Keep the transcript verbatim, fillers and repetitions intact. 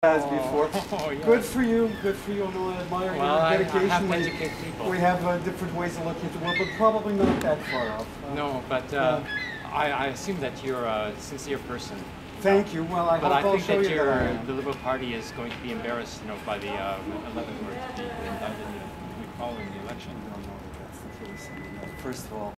As before. Oh, yeah. Good for you, good for you, and I admire Well, your I, dedication. I have to we, educate people. we have uh, different ways of looking at the world, but probably not that far off. Uh, no, but uh, uh, I, I assume that you're a sincere person. Thank you. Well, I but hope I I'll think show that you your, that. the Liberal Party is going to be embarrassed, you know, by the uh, eleventh or the, the, the, the following the election. I don't know that that's the case. I mean, uh, first of all,